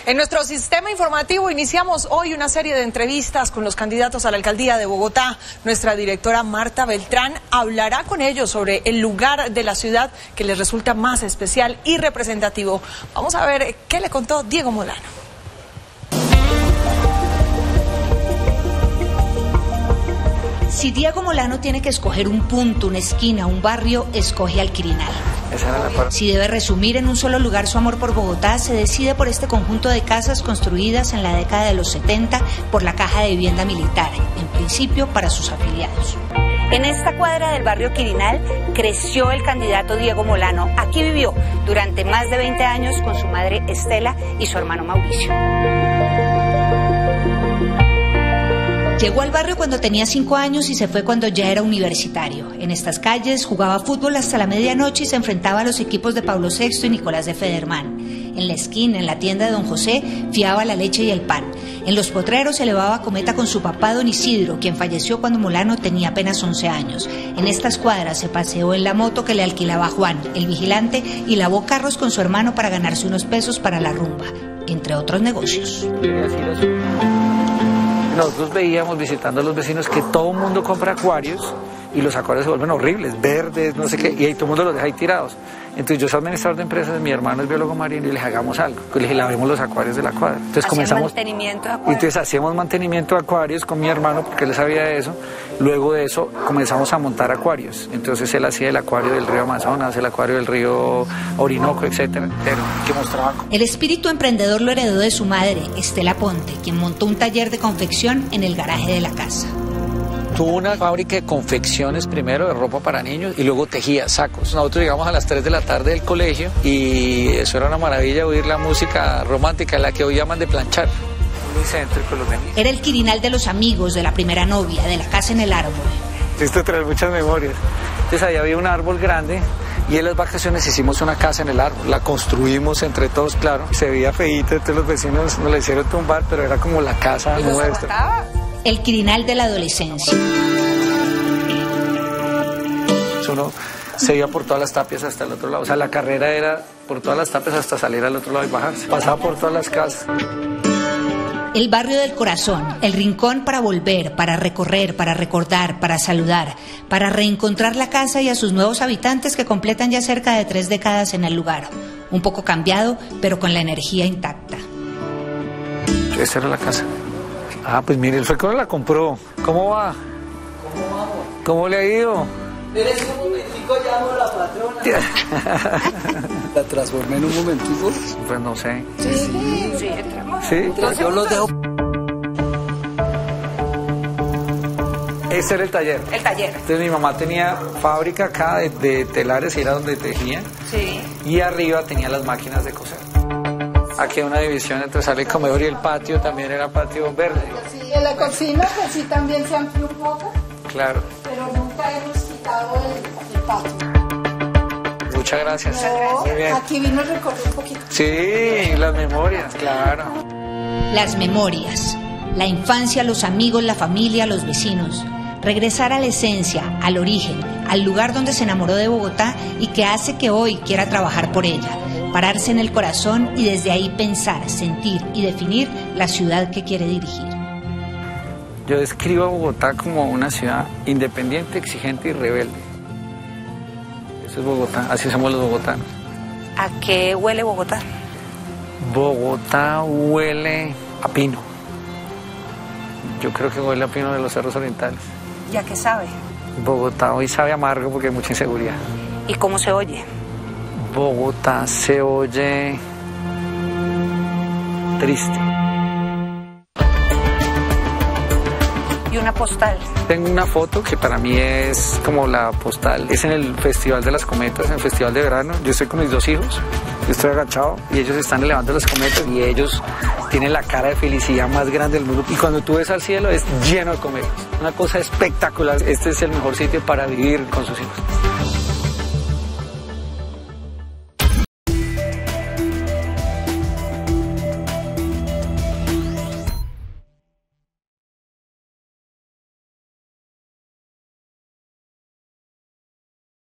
En nuestro sistema informativo iniciamos hoy una serie de entrevistas con los candidatos a la alcaldía de Bogotá. Nuestra directora Marta Beltrán hablará con ellos sobre el lugar de la ciudad que les resulta más especial y representativo. Vamos a ver qué le contó Diego Molano. Si Diego Molano tiene que escoger un punto, una esquina, un barrio, escoge al Quirinal. Si debe resumir en un solo lugar su amor por Bogotá, se decide por este conjunto de casas construidas en la década de los 70 por la Caja de Vivienda Militar, en principio para sus afiliados. En esta cuadra del barrio Quirinal creció el candidato Diego Molano. Aquí vivió durante más de 20 años con su madre Estela y su hermano Mauricio. Llegó al barrio cuando tenía 5 años y se fue cuando ya era universitario. En estas calles jugaba fútbol hasta la medianoche y se enfrentaba a los equipos de Pablo VI y Nicolás de Federman. En la esquina, en la tienda de Don José, fiaba la leche y el pan. En los potreros se elevaba cometa con su papá Don Isidro, quien falleció cuando Molano tenía apenas 11 años. En estas cuadras se paseó en la moto que le alquilaba Juan, el vigilante, y lavó carros con su hermano para ganarse unos pesos para la rumba, entre otros negocios. Nosotros veíamos visitando a los vecinos que todo el mundo compra acuarios y los acuarios se vuelven horribles, verdes, no sé qué, y ahí todo el mundo los deja ahí tirados. Entonces yo soy administrador de empresas, mi hermano es biólogo marino y les hagamos algo. Le dije, lavemos los acuarios de la cuadra. Entonces comenzamos mantenimiento de acuarios. Entonces hacíamos mantenimiento de acuarios con mi hermano porque él sabía de eso. Luego de eso comenzamos a montar acuarios. Entonces él hacía el acuario del río Amazonas, el acuario del río Orinoco, etcétera. Que mostraba. El espíritu emprendedor lo heredó de su madre, Estela Ponte, quien montó un taller de confección en el garaje de la casa. Tuvo una fábrica de confecciones primero de ropa para niños y luego tejía sacos. Nosotros llegamos a las 3 de la tarde del colegio y eso era una maravilla oír la música romántica, la que hoy llaman de planchar. Muy céntrico los venían. Era el Quirinal de los amigos, de la primera novia, de la casa en el árbol. Esto trae muchas memorias. Entonces ahí había un árbol grande y en las vacaciones hicimos una casa en el árbol. La construimos entre todos, claro. Se veía feíto, entonces los vecinos nos la hicieron tumbar, pero era como la casa nuestra. El Quirinal de la adolescencia. Uno se iba por todas las tapias hasta el otro lado. O sea, la carrera era por todas las tapias hasta salir al otro lado y bajarse. Pasaba por todas las casas. El barrio del corazón, el rincón para volver, para recorrer, para recordar, para saludar, para reencontrar la casa y a sus nuevos habitantes que completan ya cerca de 3 décadas en el lugar. Un poco cambiado, pero con la energía intacta. Esta era la casa. Ah, pues mire, el fue la compró. ¿Cómo va? ¿Cómo vamos? ¿Cómo le ha ido? Espérese un momentico, llamo a la patrona. ¿La transformé en un momentico? Pues no sé. Sí, entramos. ¿Sí? Entonces yo los dejo. Este era el taller. El taller. Entonces mi mamá tenía fábrica acá de telares y era donde tejía. Sí. Y arriba tenía las máquinas de coser. Aquí hay una división entre sala y comedor y el patio también era patio verde. Sí, en la cocina pues sí también se amplió un poco. Claro. Pero nunca hemos quitado el patio. Muchas gracias. No, muy bien. aquí vino a recorrer un poquito. Sí, las memorias, claro. Las memorias. La infancia, los amigos, la familia, los vecinos. Regresar a la esencia, al origen, al lugar donde se enamoró de Bogotá y que hace que hoy quiera trabajar por ella. Pararse en el corazón y desde ahí pensar, sentir y definir la ciudad que quiere dirigir. Yo describo a Bogotá como una ciudad independiente, exigente y rebelde. Eso es Bogotá, así somos los bogotanos. ¿A qué huele Bogotá? Bogotá huele a pino. Yo creo que huele a pino de los cerros orientales. ¿Ya qué sabe? Bogotá hoy sabe amargo porque hay mucha inseguridad. ¿Y cómo se oye? Bogotá se oye triste. ¿Y una postal? Tengo una foto que para mí es como la postal. Es en el Festival de las Cometas, en el Festival de Verano. Yo estoy con mis 2 hijos, yo estoy agachado y ellos están elevando las cometas y ellos tienen la cara de felicidad más grande del mundo. Y cuando tú ves al cielo es lleno de cometas. Una cosa espectacular. Este es el mejor sitio para vivir con sus hijos.